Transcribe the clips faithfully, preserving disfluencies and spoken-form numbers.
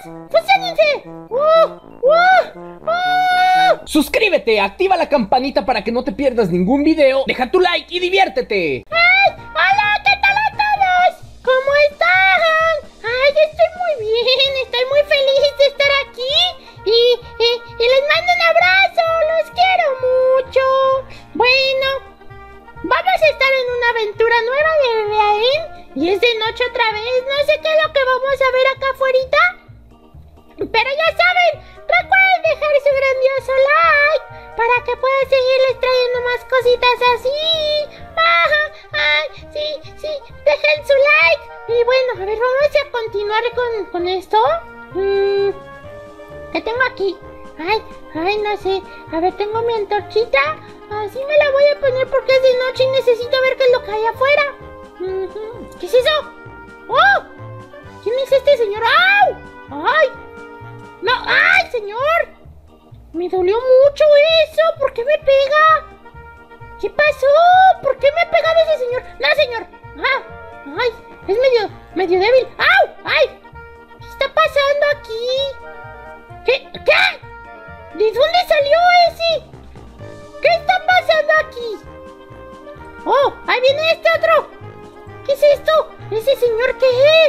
¡Fusiónense! ¡Uh! ¡Uh! ¡Uh! Suscríbete, activa la campanita para que no te pierdas ningún video. Deja tu like y diviértete. ¡Ay! ¡Hola! ¿Qué tal a todos? ¿Cómo están? ¡Ay! Estoy muy bien, estoy muy feliz de estar aquí. Y, y, y les mando un abrazo, los quiero mucho. Bueno, vamos a estar en una aventura nueva de Bebé Aen. Y es de noche otra vez, no sé qué es lo que vamos a ver acá afuera. Pero ya saben, recuerden dejar su grandioso like para que pueda seguirles trayendo más cositas así. Ajá, ay, sí, sí, dejen su like. Y bueno, a ver, vamos a continuar con, con esto. Mm, ¿Qué tengo aquí? Ay, ay, no sé. A ver, tengo mi antorchita. Así me la voy a poner porque es de noche y necesito ver qué es lo que hay afuera. Uh-huh. ¿Qué es eso? ¡Oh! ¿Quién es este señor? ¡Au! ¡Ay! ¡No! ¡Ay, señor! Me dolió mucho eso. ¿Por qué me pega? ¿Qué pasó? ¿Por qué me ha pegado ese señor? ¡No, señor! ¡Ah! ¡Ay! Es medio, medio débil. ¡Au! ¡Ay! ¿Qué está pasando aquí? ¿Qué? ¿Qué? ¿De dónde salió ese? ¿Qué está pasando aquí? ¡Oh! ¡Ahí viene este otro! ¿Qué es esto? ¿Ese señor qué es?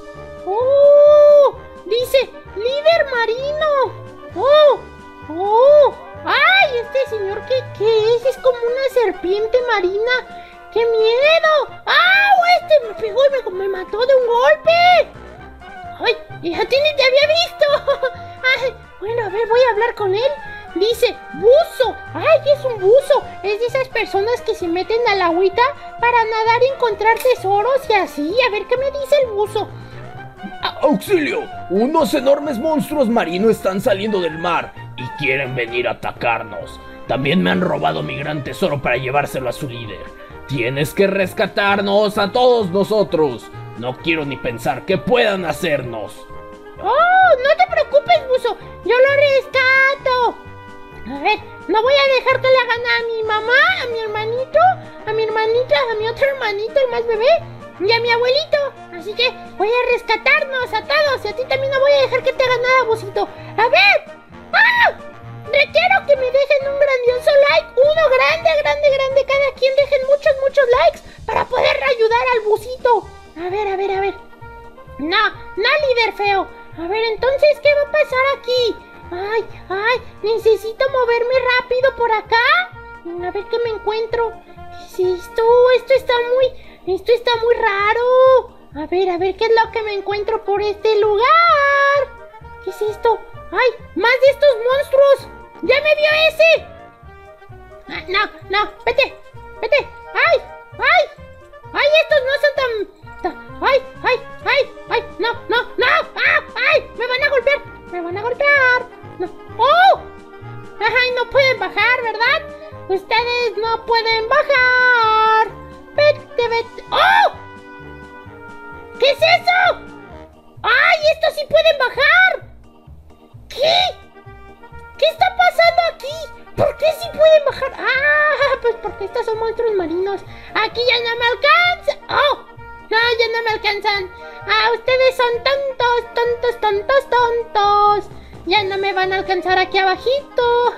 ¡Oh! Dice líder marino. ¡Oh! ¡Oh! ¡Ay! ¿Este señor qué, qué es? Es como una serpiente marina. ¡Qué miedo! ¡Au! Este me pegó y me, me mató de un golpe. ¡Ay! ¡Ya te, te había visto! ¡Ay! Bueno, a ver, voy a hablar con él. Dice, buzo. ¡Ay, es un buzo! Es de esas personas que se meten a la agüita para nadar y encontrar tesoros y así. A ver qué me dice el buzo. ¡Auxilio! Unos enormes monstruos marinos están saliendo del mar y quieren venir a atacarnos. También me han robado mi gran tesoro para llevárselo a su líder. Tienes que rescatarnos a todos nosotros. No quiero ni pensar qué puedan hacernos. ¡Oh! No te preocupes, buzo. Yo lo rescato. A ver, no voy a dejar que le gane a mi mamá, a mi hermanito, a mi hermanita, a mi otro hermanito, el más bebé, y a mi abuelito. Así que voy a rescatarnos a todos. Y a ti también no voy a dejar que te haga nada, busito. A ver. ¡Ah! Requiero que me dejen un grandioso like. Uno grande, grande, grande. Cada quien dejen muchos, muchos likes para poder ayudar al busito. A ver, a ver, a ver. No, no, líder feo. A ver, entonces, ¿qué va a pasar aquí? Ay, ay, necesito moverme rápido por acá. A ver qué me encuentro. ¿Qué es esto? Esto está muy... Esto está muy raro. A ver, a ver qué es lo que me encuentro por este lugar. ¿Qué es esto? ¡Ay! ¡Más de estos monstruos! ¡Ya me vio ese! Ah, no, no, vete, vete. ¡Ay! ¡Ay! ¡Ay! Estos no son tan... tan... ¡Ay! ¡Ay! ¡Ay! ¡Ay! ¡No! ¡No! ¡No! ¡Ah! ¡Ay! ¡Me van a golpear! ¡Me van a golpear! No. ¡Oh! ¡Ay! No pueden bajar, ¿verdad? Ustedes no pueden bajar. Vete, vete. ¡Oh! ¿Qué es eso? ¡Ay! ¡Estos sí pueden bajar! ¿Qué? ¿Qué está pasando aquí? ¿Por qué sí pueden bajar? ¡Ah! Pues porque estos son monstruos marinos. Aquí ya no me alcanza. ¡Oh! No, ya no me alcanzan. Ah, ustedes son tontos, tontos, tontos, tontos. Ya no me van a alcanzar aquí abajito.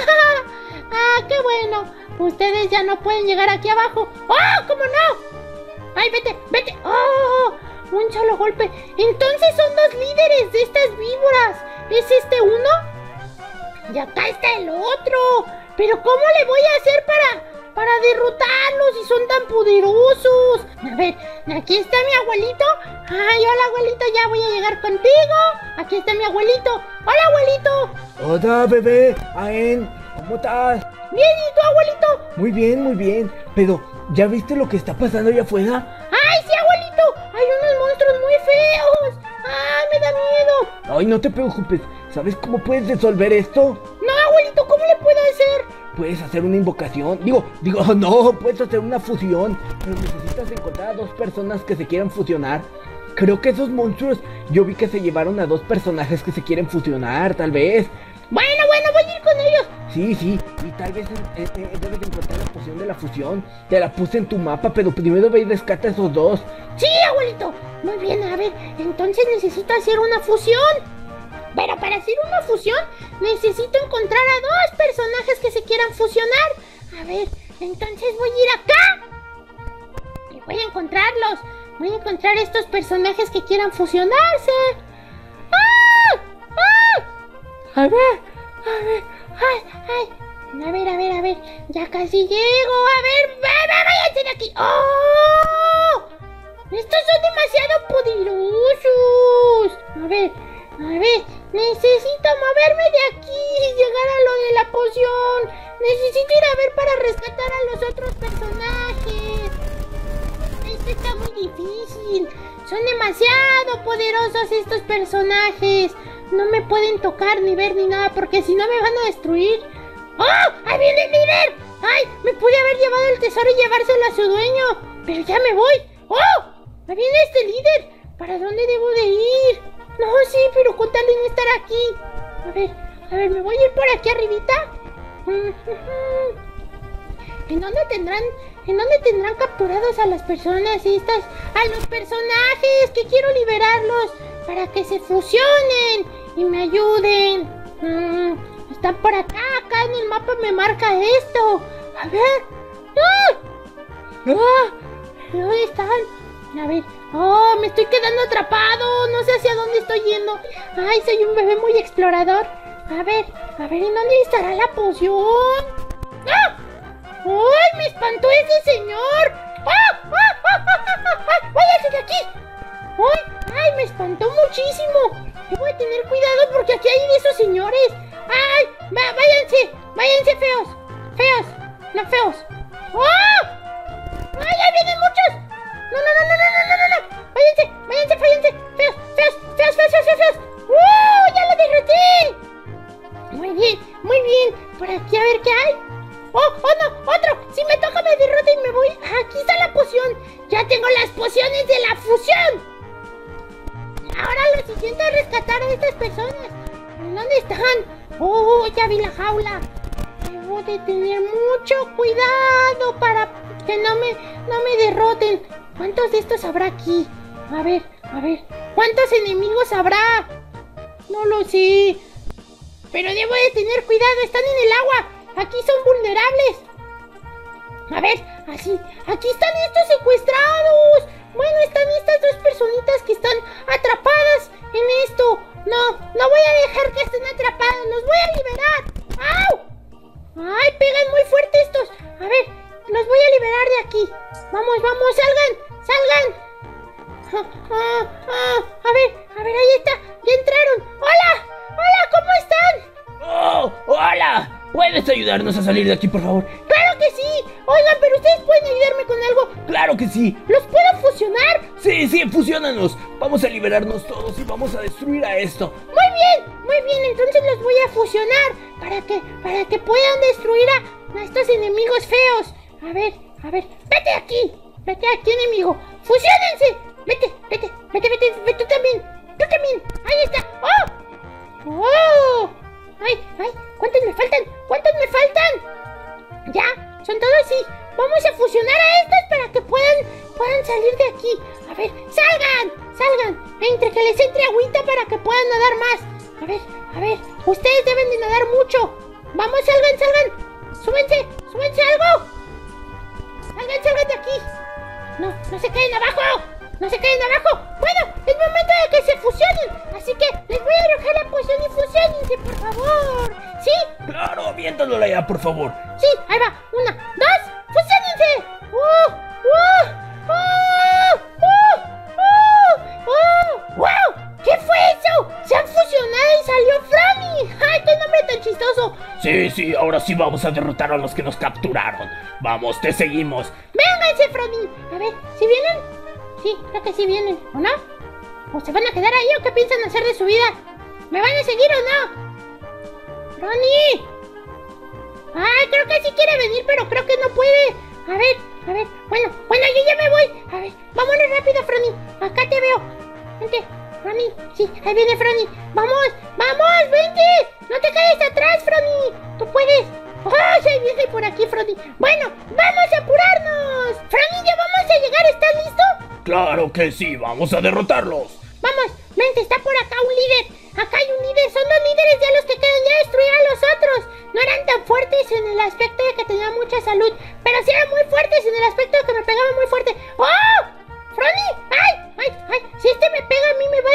Ah, qué bueno. Ustedes ya no pueden llegar aquí abajo. ¡Oh! ¿Cómo no? ¡Ay, vete, vete! ¡Oh! Un solo golpe. Entonces son dos líderes de estas víboras. ¿Es este uno? Y acá está el otro. Pero ¿cómo le voy a hacer para, para derrotarlos si son tan poderosos? A ver, aquí está mi abuelito. Ay, hola abuelito, ya voy a llegar contigo. Aquí está mi abuelito. Hola abuelito. Hola bebé Aen, ¿cómo estás? Bien, ¿y tú abuelito? Muy bien, muy bien. Pero, ¿ya viste lo que está pasando allá afuera? Ay, sí abuelito. Hay unos monstruos muy feos. Ay, me da miedo. Ay, no te preocupes. ¿Sabes cómo puedes resolver esto? No, abuelito, ¿cómo le puedo hacer? Puedes hacer una invocación. Digo, digo, no, puedes hacer una fusión. Pero necesitas encontrar a dos personas que se quieran fusionar. Creo que esos monstruos, yo vi que se llevaron a dos personajes que se quieren fusionar, tal vez. Bueno, bueno, voy a ir con ellos. Sí, sí, y tal vez eh, eh, debes encontrar la poción de la fusión. Te la puse en tu mapa, pero primero ve y rescata a esos dos. Sí, abuelito. Muy bien, a ver, entonces necesito hacer una fusión. Pero para hacer una fusión necesito encontrar a dos personajes que se quieran fusionar. A ver, entonces voy a ir acá y voy a encontrarlos. Voy a encontrar estos personajes que quieran fusionarse. ¡Ah! ¡Ah! A ver, a ver, ay, ay. A ver, a ver, a ver. Ya casi llego. A ver, váyanse de aquí. ¡Oh! Estos son demasiado poderosos. A ver, a ver. Necesito moverme de aquí y llegar a lo de la poción. Necesito ir a ver para rescatar a los otros personajes. Esto está muy difícil. Son demasiado poderosos estos personajes. No me pueden tocar ni ver ni nada porque si no me van a destruir. ¡Oh! ¡Ahí viene el líder! ¡Ay! Me pude haber llevado el tesoro y llevárselo a su dueño. Pero ya me voy. ¡Oh! ¡Ahí viene este líder! ¿Para dónde debo de ir? No, sí, pero con tal de no estar aquí. A ver, a ver, me voy a ir por aquí arribita. ¿En dónde tendrán, en dónde tendrán capturados a las personas estas? A los personajes que quiero liberarlos para que se fusionen y me ayuden. Mm. Están por acá, acá en el mapa me marca esto. A ver. ¡Ah! ¡Ah! ¿Dónde están? A ver. Oh, me estoy quedando atrapado. No sé hacia dónde estoy yendo. Ay, soy un bebé muy explorador. A ver, a ver, ¿en dónde estará la poción? ¡Ah! ¡Ay, me espantó ese señor! ¡Ah! ¡Ah! ¡Ah! ¡Ah! ¡Ah! ¡Ah! ¡Váyase de aquí! ¡Ay! ¡Ay, me espantó muchísimo! Debo de tener cuidado porque aquí hay de esos señores. ¡Ay! Va, váyanse, váyanse feos, feos, no feos. ¡Oh! ¡Ay, ahí vienen muchos! No, no, no, no, no, no, no, no, váyanse, váyanse, váyanse, feos, feos, feos, feos, feos, feos. ¡Oh! ¡Ya lo derroté! Muy bien, muy bien, por aquí a ver qué hay. ¡Oh, oh no, otro! Si me toca me derrota y me voy. Aquí está la poción, ya tengo las pociones de la fusión. Ahora lo siguiente es rescatar a estas personas. ¿Dónde están? ¡Oh, ya vi la jaula! Debo de tener mucho cuidado para que no me, no me derroten. ¿Cuántos de estos habrá aquí? A ver, a ver. ¿Cuántos enemigos habrá? No lo sé. Pero debo de tener cuidado. Están en el agua. Aquí son vulnerables. A ver, así. Aquí están estos secuestrados. Bueno, están estas dos personitas que están atrapadas en esto. No, no voy a dejar que estén atrapados. Los voy a liberar. ¡Au! ¡Ay, pegan muy fuerte estos! A ver, los voy a liberar de aquí. Vamos, vamos, salgan, salgan. Ah, ah, ah, a ver, a ver, ahí está. Ya entraron. ¡Hola! ¡Hola! ¿Cómo están? ¡Oh! ¡Hola! ¿Puedes ayudarnos a salir de aquí, por favor? ¡Claro que sí! Oigan, pero ustedes pueden ayudarme con algo. ¡Claro que sí! ¿Los puedo fusionar? Sí, sí, fusiónanos. Vamos a liberarnos todos y vamos a destruir a esto. Muy bien, muy bien. Entonces los voy a fusionar para que, para que puedan destruir a, a estos enemigos feos. A ver, a ver. ¡Vete aquí! ¡Vete aquí, enemigo! ¡Fusiónense! ¡Vete, vete, vete, vete! ¡Vete tú también! ¡Tú también! ¡Ahí está! ¡Oh! ¡Oh! ¡Ay, ay! ¿Cuántos me faltan? ¿Cuántos me faltan? ¿Ya? ¿Son todos? Sí. Vamos a fusionar a estos para que puedan, puedan salir de aquí. A ver, ¡salgan! ¡Salgan! Entre que les entre agüita para que puedan nadar más. A ver, a ver. Ustedes deben de nadar mucho. Vamos, salgan, salgan. Súbense, súbense algo. Salgan, salgan de aquí. No, no se queden abajo. No se queden abajo. Bueno, es momento de que se fusionen. Así que les voy a arrojar la poción y fusionense, por favor. ¿Sí? Claro, aviéntanosla ya, por favor. Sí, ahí va. Una, dos, fusionense. ¡Oh! ¡Oh! ¡Oh! ¡Oh! ¡Oh! ¡Oh! ¡Wow! ¿Qué fue eso? Se han fusionado y salió Franny. ¡Ay, qué nombre tan chistoso! Sí, sí, ahora sí vamos a derrotar a los que nos capturaron. Vamos, te seguimos. Vénganse, Franny. A ver, ¿sí vienen? Sí, creo que sí vienen, ¿o no? ¿O se van a quedar ahí o qué piensan hacer de su vida? ¿Me van a seguir o no? ¡Franny! Ay, creo que sí quiere venir, pero creo que no puede. A ver, a ver, bueno, bueno, yo ya me voy. A ver, vámonos rápido, Franny. Acá te veo. Vente, Franny, sí, ahí viene Franny. Vamos, vamos, vente. No te quedes atrás, Franny. Tú puedes. ¡Oh, se viene por aquí, Franny! Bueno, ¡vamos a apurarnos! ¡Franny, ya vamos a llegar! ¿Estás listo? ¡Claro que sí! ¡Vamos a derrotarlos! Vamos, vente, está por acá un líder. Acá hay un líder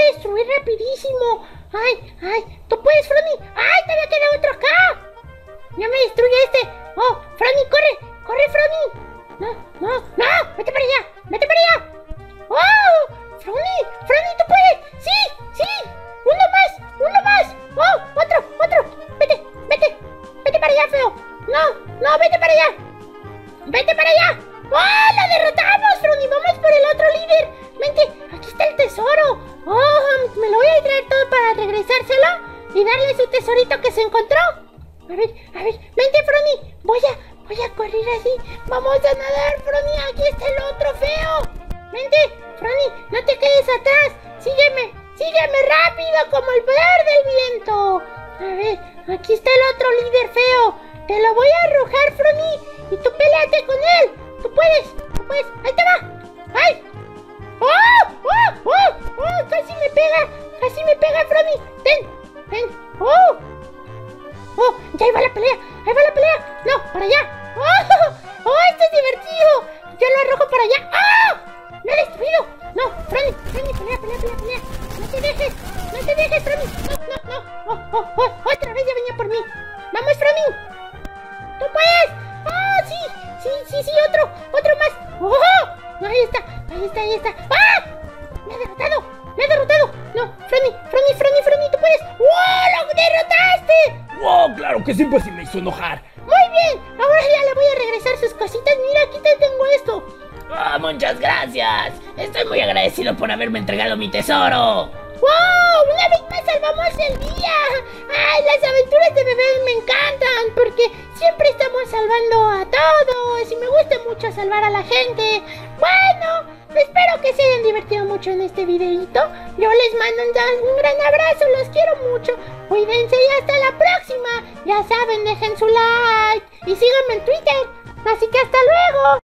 a destruir rapidísimo. Ay, ay, tú puedes, Frony. Ay, todavía queda otro acá. Ya me destruye este. Oh, Frony, corre, corre, Frony. No, no, no, vete para allá, vete para allá. Oh, Frony, Frony, tú puedes. Sí, sí, uno más, uno más. Oh, otro, otro. Vete, vete, vete para allá, feo. No, no, vete para allá. Vete para allá. ¡Oh, lo derrotamos, Frony! ¡Vamos por el otro líder! ¡Vente! ¡Aquí está el tesoro! ¡Oh, me lo voy a traer todo para regresárselo y darle su tesorito que se encontró! A ver, a ver, vente, Frony. Voy a, voy a correr así. Vamos a nadar, Frony. Aquí está el otro feo. Vente, Frony, no te quedes atrás. Sígueme, sígueme rápido como el poder del viento. A ver, aquí está el otro líder feo. Te lo voy a arrojar, Frony, y tú peleate con él. Tú puedes, tú puedes. Ahí te va. ¡Ay! ¡Oh! ¡Oh! ¡Oh! ¡Oh! Casi me pega. Casi me pega, Frony. Ten, ten. ¡Oh! ¡Oh! Ya ahí va la pelea. Ahí va la pelea. No, para allá. ¡Oh! ¡Oh! Esto es divertido. Yo lo arrojo para allá. ¡Ah! ¡Me ha destruido! No, Frony, Frony, pelea, pelea, pelea, pelea. No te dejes. No te dejes, Frony. No, no, no. ¡Oh! ¡Oh! ¡Oh! Otra vez ya venía por mí. ¡Vamos, Frony! ¡Tú puedes! ¡Oh, sí! ¡Sí, sí, sí! ¡Otro! ¡Otro más! ¡Oh! Ahí está, ahí está, ahí está. ¡Ah! ¡Me ha derrotado! ¡Me ha derrotado! No, Frony, Frony, Frony, Frony, tú puedes. ¡Wow! ¡Lo derrotaste! ¡Wow! ¡Claro que sí! Pues sí me hizo enojar. Muy bien, ahora ya le voy a regresar sus cositas. Mira, aquí te tengo esto. ¡Ah, muchas gracias! Estoy muy agradecido por haberme entregado mi tesoro. ¡Wow! ¡Una vez más salvamos el día! ¡Ay, las aventuras de bebé me encantan! Porque siempre estamos salvando a todos y me gusta mucho salvar a la gente. Bueno, espero que se hayan divertido mucho en este videito. Yo les mando un, un gran abrazo, los quiero mucho. Cuídense y hasta la próxima. Ya saben, dejen su like y síganme en Twitter. Así que hasta luego.